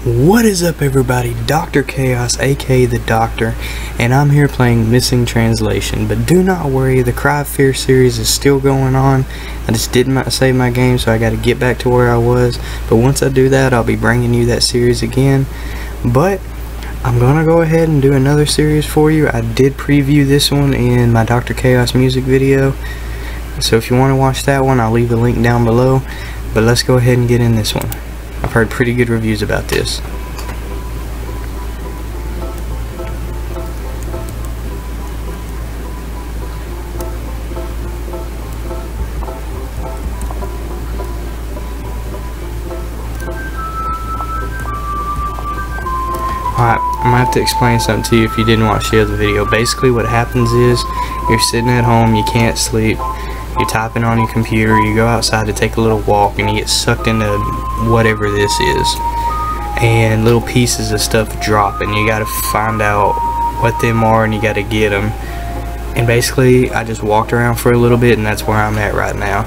What is up, everybody? Dr. Chaos, aka the Doctor, and I'm here playing Missing Translation. But do not worry, the Cry of Fear series is still going on. I just didn't save my game, so I got to get back to where I was. But once I do that, I'll be bringing you that series again. But I'm gonna go ahead and do another series for you. I did preview this one in my Dr. Chaos music video, so if you want to watch that one, I'll leave the link down below. But let's go ahead and get in this one. I've heard pretty good reviews about this. Alright, I'm gonna have to explain something to you if you didn't watch the other video. Basically what happens is, you're sitting at home, you can't sleep, you're typing on your computer, you go outside to take a little walk, and you get sucked into whatever this is, and little pieces of stuff drop, and you gotta find out what them are, and you gotta get them. And basically I just walked around for a little bit, and that's where I'm at right now.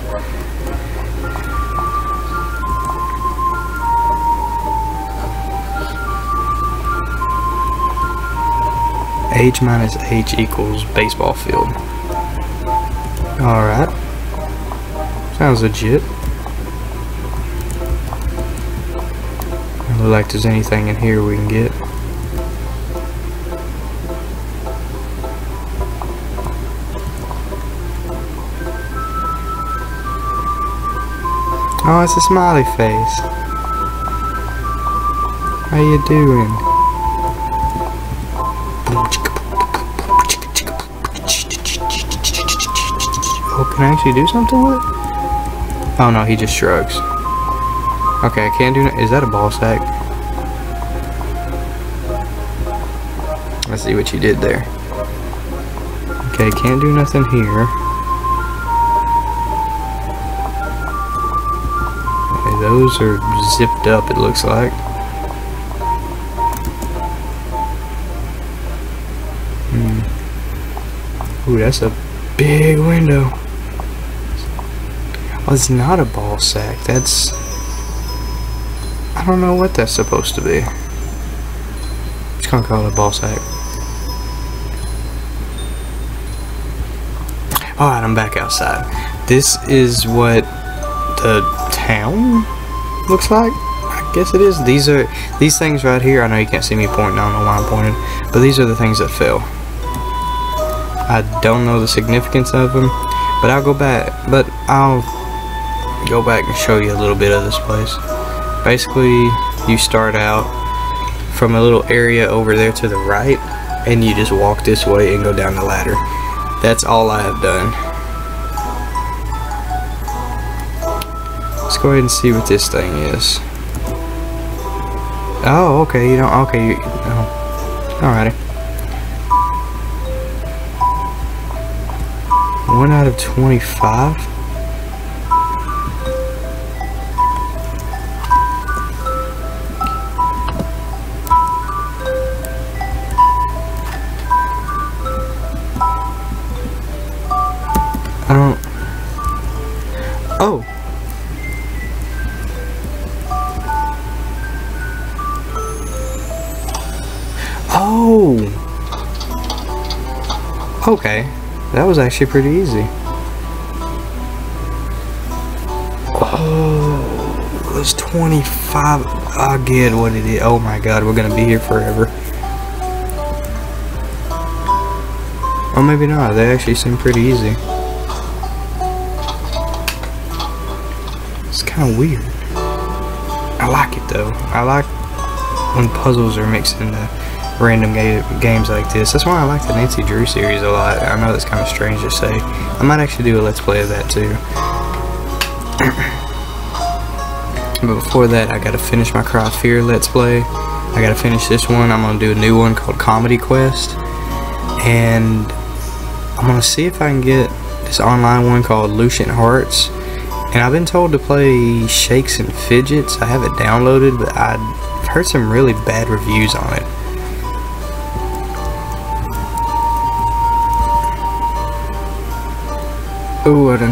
H minus H equals baseball field. Alright. Sounds legit. Doesn't look like there's anything in here we can get. Oh, it's a smiley face. How you doing? Oh, can I actually do something with it? Oh no, he just shrugs. Okay, I can't do no. Is that a ball sack? Let's see what you did there. Okay, can't do nothing here. Okay, those are zipped up, it looks like. Ooh, that's a big window. Oh, it's not a ball sack. That's... I don't know what that's supposed to be. I'm just gonna call it a ball sack. Alright, I'm back outside. This is what the town looks like. I guess it is. These things right here. I know you can't see me pointing. I don't know why I'm pointing. But these are the things that fell. I don't know the significance of them, but I'll go back and show you a little bit of this place. Basically, you start out from a little area over there to the right, and you just walk this way and go down the ladder. That's all I have done. Let's go ahead and see what this thing is. Oh, okay, you don't, okay, oh, alrighty. 1 out of 25. I don't. Oh. Oh. Okay. That was actually pretty easy. Oh, it was 25. I get what it is. Oh my god, we're gonna be here forever. Or maybe not. They actually seem pretty easy. It's kind of weird. I like it though. I like when puzzles are mixed into random games like this. That's why I like the Nancy Drew series a lot. I know that's kind of strange to say. I might actually do a let's play of that too. But before that, I gotta finish my Cry of Fear let's play. I gotta finish this one. I'm gonna do a new one called Comedy Quest, and I'm gonna see if I can get this online one called Lucian Hearts. And I've been told to play Shakes and Fidgets. I have it downloaded, but I've heard some really bad reviews on it. Oh, I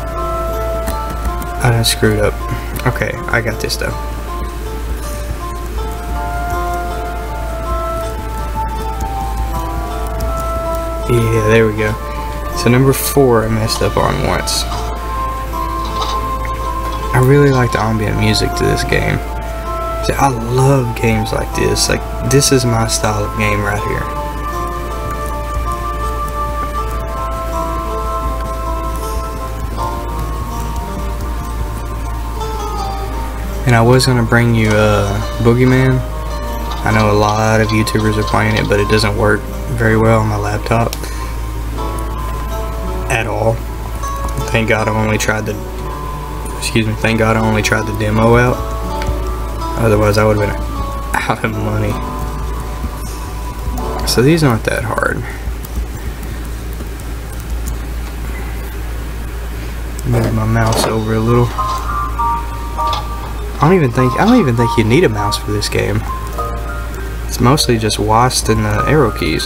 done screwed up. Okay, I got this though. Yeah, there we go. So number 4 I messed up on once. I really like the ambient music to this game. See, I love games like this. Like, this is my style of game right here. And I was gonna bring you Boogeyman. I know a lot of YouTubers are playing it, but it doesn't work very well on my laptop at all. Thank God I only tried the thank God I only tried the demo out. Otherwise I would have been out of money. So these aren't that hard. Move my mouse over a little. I don't even think you need a mouse for this game. It's mostly just WASD and the arrow keys.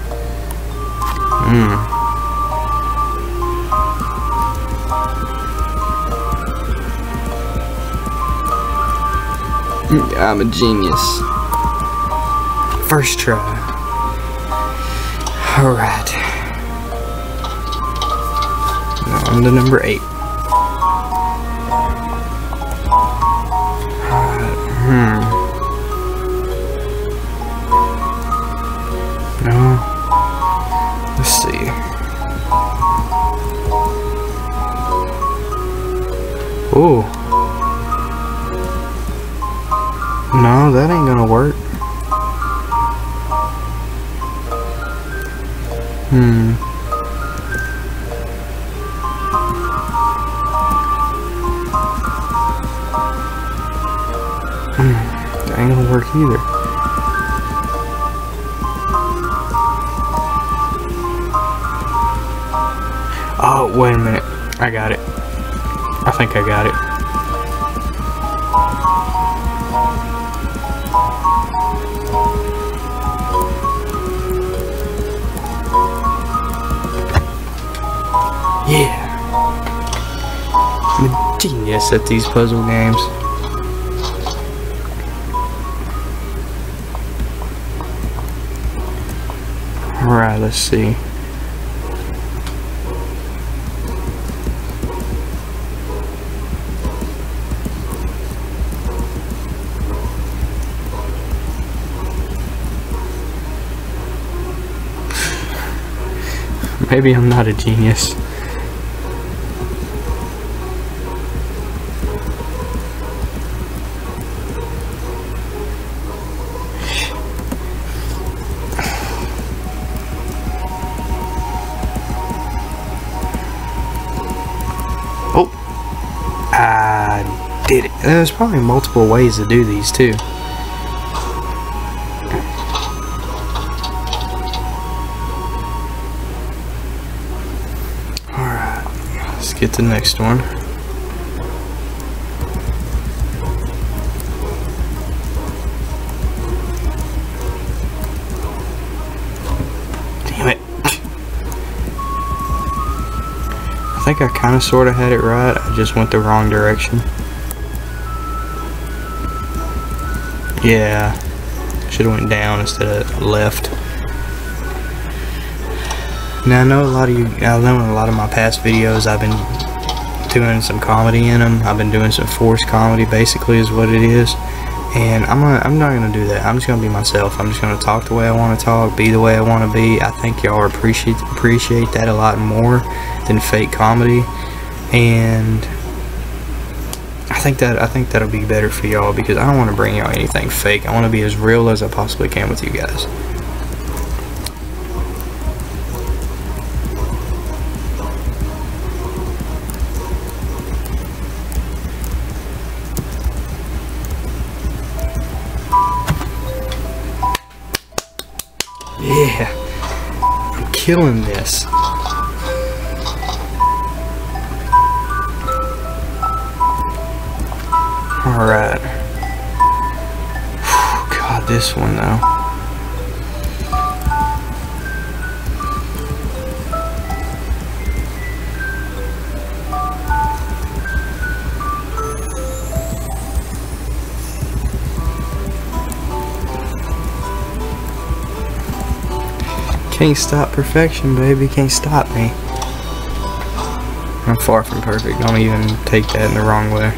I'm a genius. First try. Alright. Now on to number 8. No. Let's see. Ooh. No, that ain't gonna work. That ain't gonna work either. Oh, wait a minute. I got it. I think I got it. Yeah. I'm a genius at these puzzle games. Alright, let's see. Maybe I'm not a genius. Oh, I did it. There's probably multiple ways to do these too. Alright, let's get to the next one. Damn it. I think I kind of sort of had it right. I just went the wrong direction. Yeah, should have went down instead of left. Now I know a lot of my past videos I've been doing some comedy in them. I've been doing some forced comedy, basically, is what it is. And I'm not gonna do that. I'm just gonna be myself. I'm just gonna talk the way I want to talk, be the way I want to be. I think y'all appreciate that a lot more than fake comedy, and I think that'll be better for y'all, because I don't want to bring y'all anything fake. I want to be as real as I possibly can with you guys. Yeah, I'm killing this. Alright. God, this one though. Can't stop perfection, baby. Can't stop me. I'm far from perfect. Don't even take that in the wrong way.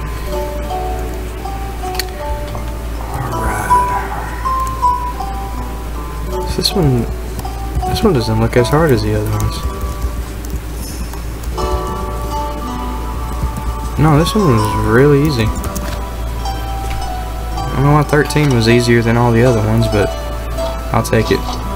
Alright. So this one doesn't look as hard as the other ones. No, this one was really easy. I don't know why 13 was easier than all the other ones, but I'll take it.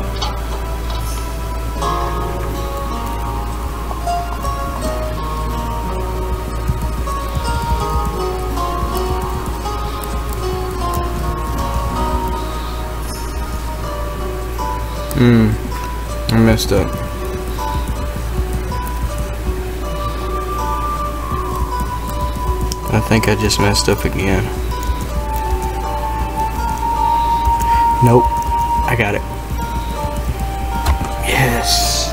I messed up. I think I just messed up again. Nope. I got it. Yes.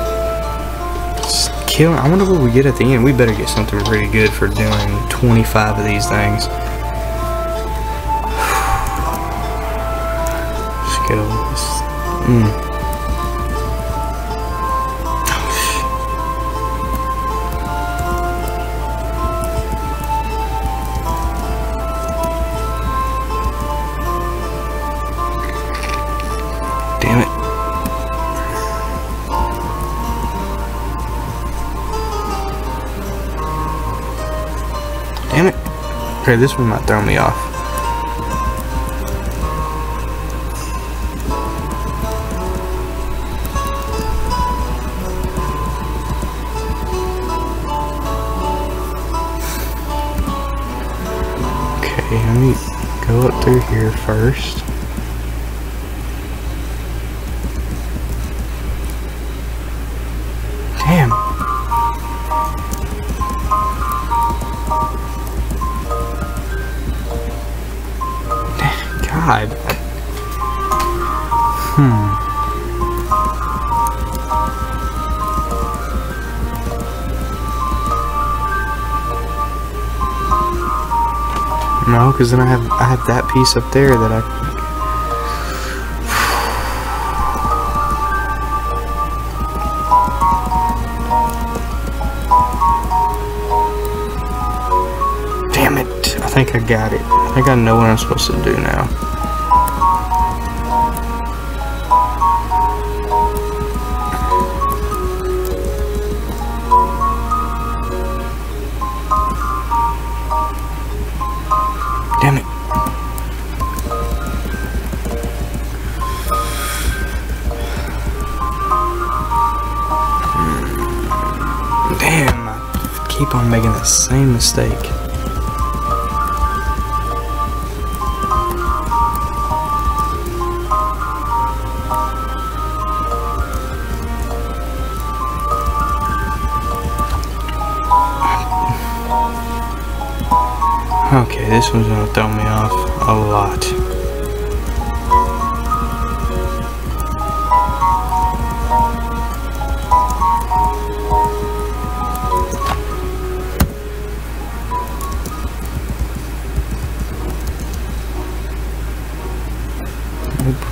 It's killing. I wonder what we get at the end. We better get something pretty good for doing 25 of these things. Skills. Damn it. Damn it. Okay, this one might throw me off. Okay, let me go up through here first. Damn. God. No, because then I have that piece up there that I. Damn it! I think I got it. I think I know what I'm supposed to do now. Damn it. Damn, I keep on making the same mistake. Okay, this one's gonna throw me off a lot. Nope.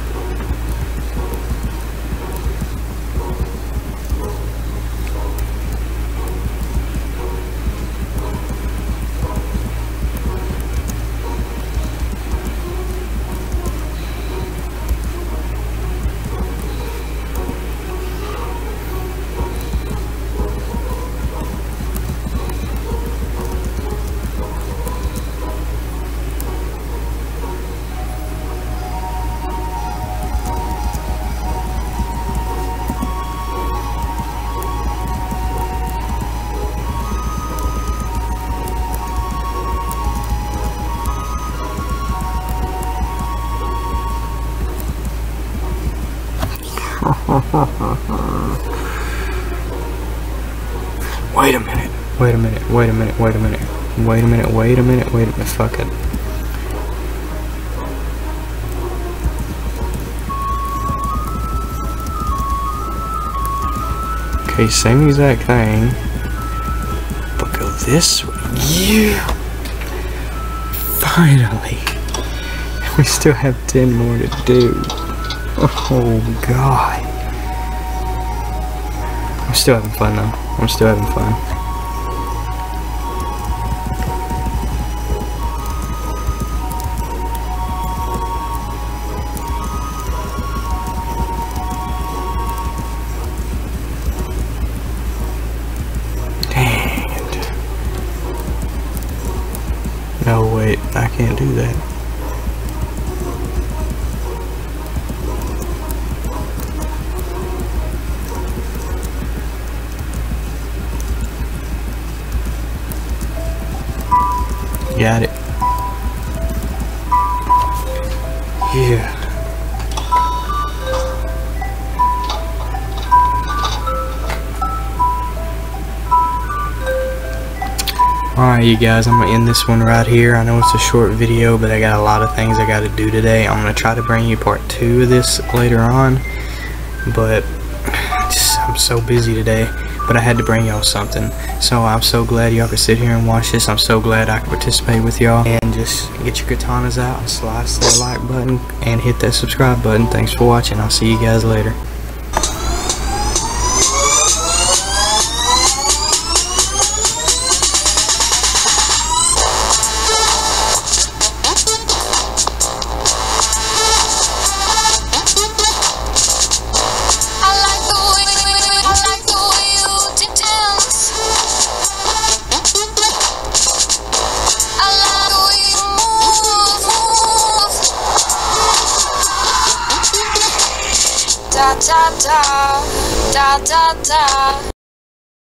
Wait a minute. Wait a minute. Wait a minute. Wait a minute. Wait a minute. Wait a minute. Wait a minute. Fuck it. Okay, same exact thing. But go this way. Yeah! Finally! We still have 10 more to do. Oh, God. still having fun though. I'm still having fun. Dang it. No, wait, I can't do that. Got it. Yeah. Alright, you guys, I'm going to end this one right here. I know it's a short video, but I got a lot of things I got to do today. I'm going to try to bring you part 2 of this later on, but I'm so busy today. But I had to bring y'all something. So I'm so glad y'all could sit here and watch this. I'm so glad I could participate with y'all. And just get your katanas out and slice that like button and hit that subscribe button. Thanks for watching. I'll see you guys later. Da da da da da da.